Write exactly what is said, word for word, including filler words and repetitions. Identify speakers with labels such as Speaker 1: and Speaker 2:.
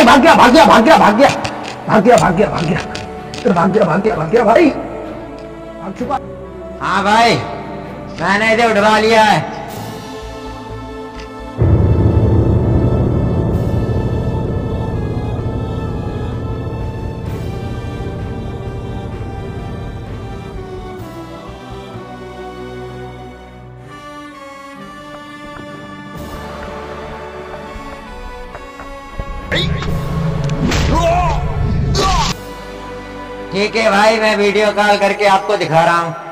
Speaker 1: भाग गया भाग गया भाग गया भाग गया भाग गया भाग गया भाग गया भाग गया भाग गया भाग गया भाई भाग चुका।
Speaker 2: हाँ भाई मैंने इसे उठवा लिया है। ठीक है भाई मैं वीडियो कॉल करके आपको दिखा रहा हूँ।